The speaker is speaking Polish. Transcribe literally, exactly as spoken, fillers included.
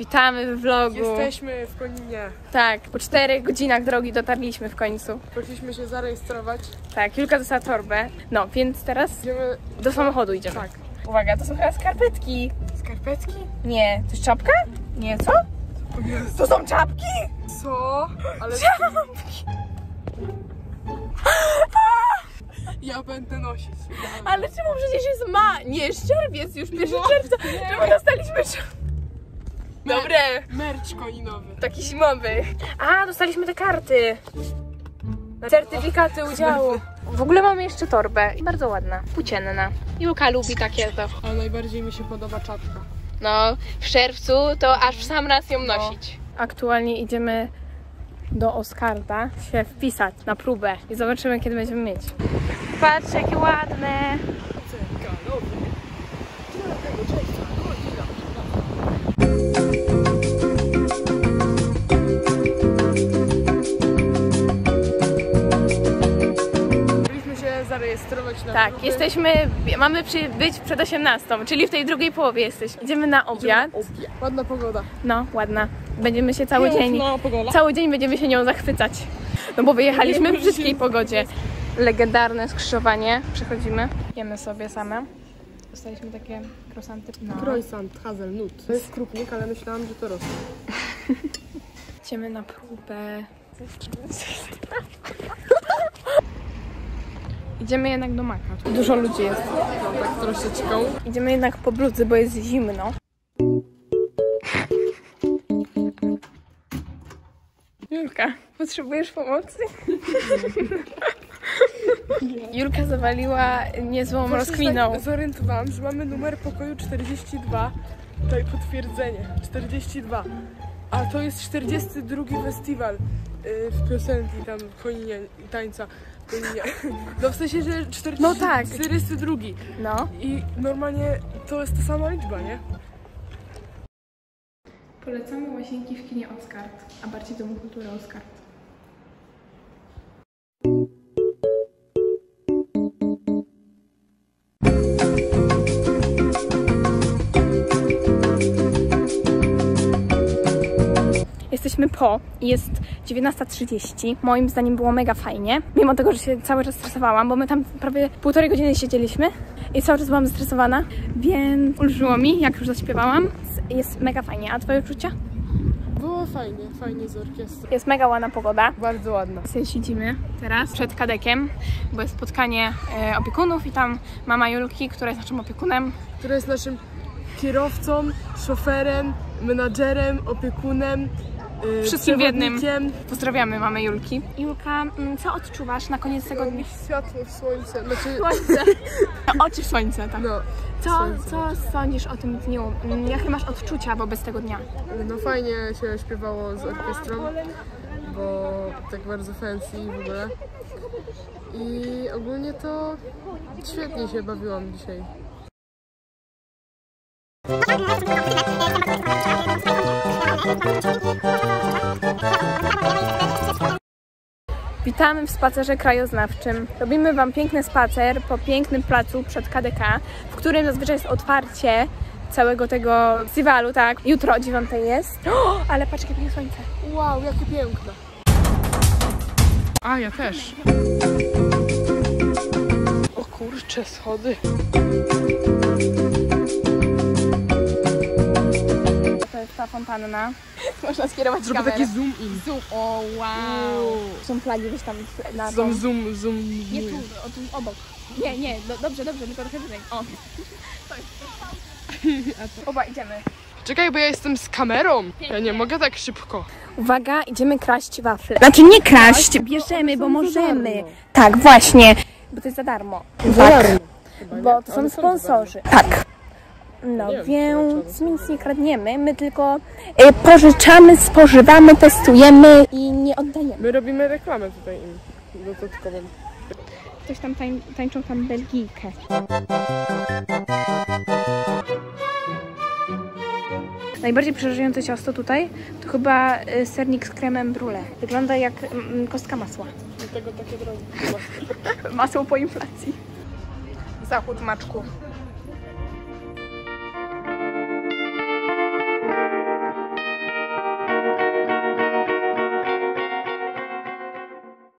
Witamy w vlogu. Jesteśmy w Koninie. Tak, po czterech godzinach drogi dotarliśmy w końcu. Poszliśmy się zarejestrować. Tak, Julka dostała torbę. No, więc teraz idziemy do samochodu idziemy. Tak. Uwaga, to są chyba skarpetki. Skarpetki? Nie, to jest czapka? Nie, co? To są czapki? Co? Ale... Czapki! Ja będę nosić. Ale czemu przecież jest ma... Nie, jest czerwiec, już pierwszego czerwca. Czemu dostaliśmy czapki? Dobre. Merch koninowy. Taki zimowy. A, dostaliśmy te karty. Certyfikaty udziału. W ogóle mamy jeszcze torbę. Bardzo ładna, płócienna. Julka lubi takie to. Ale najbardziej mi się podoba czapka. No, w czerwcu to aż w sam raz ją nosić. No. Aktualnie idziemy do Oskarda się wpisać na próbę i zobaczymy, kiedy będziemy mieć. Patrz, jakie ładne. Zarejestrować na Tak, próby. jesteśmy, mamy przy, być przed osiemnastą, czyli w tej drugiej połowie jesteśmy. Idziemy na obiad. Idziemy obiad. Ładna pogoda. No, ładna. Będziemy się cały dzień, No, pogoda. cały dzień będziemy się nią zachwycać. No bo wyjechaliśmy w brzydkiej pogodzie. Legendarne skrzyżowanie. Przechodzimy, jemy sobie same. Dostaliśmy takie croissanty. No. Croissant, hazelnut. To jest krupnik, ale myślałam, że to rosół. Idziemy na próbę. Idziemy jednak do Maka. Dużo ludzi jest. No, tak troszeczkę. Idziemy jednak po bluzzy, bo jest zimno. Julka, potrzebujesz pomocy? Julka zawaliła niezłą rozkminą. Tak zorientowałam, że mamy numer pokoju czterdzieści dwa. Tutaj potwierdzenie. czterdzieści dwa. A to jest czterdziesty drugi festiwal yy, w piosenki tam w Koninie i tańca. Nie. No w sensie, że czterdziesty, no tak. czterdziesty drugi. No. I normalnie to jest ta sama liczba, nie? Polecamy łazienki w kinie Oscard, a bardziej Domu Kultury Oscard. Jesteśmy po, jest dziewiętnasta trzydzieści. Moim zdaniem było mega fajnie, mimo tego, że się cały czas stresowałam, bo my tam prawie półtorej godziny siedzieliśmy i cały czas byłam zestresowana, więc ulżyło mi, jak już zaśpiewałam. Jest mega fajnie. A twoje uczucia? Było fajnie, fajnie z orkiestrą. Jest mega ładna pogoda. Bardzo ładna. Sobie siedzimy teraz przed kadekiem, bo jest spotkanie e, opiekunów i tam mama Julki, która jest naszym opiekunem. Która jest naszym kierowcą, szoferem, menadżerem, opiekunem. Yy, Wszystkim w jednym. Pozdrawiamy mamę Julki. Julka, co odczuwasz na koniec tego dnia? Światło w słońce. Znaczy... Słońce. Oczy w słońce, tak. No, co, słońce. co sądzisz o tym dniu? Jakie masz odczucia wobec tego dnia? No fajnie się śpiewało z orkiestrą, bo tak bardzo fancy w ogóle. I ogólnie to świetnie się bawiłam dzisiaj. Witamy w spacerze krajoznawczym. Robimy wam piękny spacer po pięknym placu przed K D K, w którym zazwyczaj jest otwarcie całego tego festiwalu, tak? Jutro o dziewiątej jest. O, ale patrz, jakie piękne słońce. Wow, jakie piękne. A, ja też. O kurcze, schody. To jest ta fontanna. Można skierować Zrobię kamerę. taki zoom in. Zoom. O, wow. Są flagi gdzieś tam na Zoom, zoom, zoom. Nie tu, o tu obok. Nie, nie, do, dobrze, dobrze, tylko trochę wyżej. O. To jest. Oba idziemy. Czekaj, bo ja jestem z kamerą. Ja nie mogę tak szybko. Uwaga, idziemy kraść wafle. Znaczy nie kraść, bierzemy, bo możemy. Tak, właśnie. Bo to jest za darmo. Tak. Bo to są sponsorzy. Tak. No więc my nic nie kradniemy, my tylko y, pożyczamy, spożywamy, testujemy i nie oddajemy. My robimy reklamę tutaj im dodatkową. Ktoś tam tań, tańczą tam Belgijkę. Najbardziej przerażające ciasto tutaj to chyba y, sernik z kremem brulee. Wygląda jak mm, kostka masła. Dlatego takie drogi. Masło po inflacji. Zachód maczku.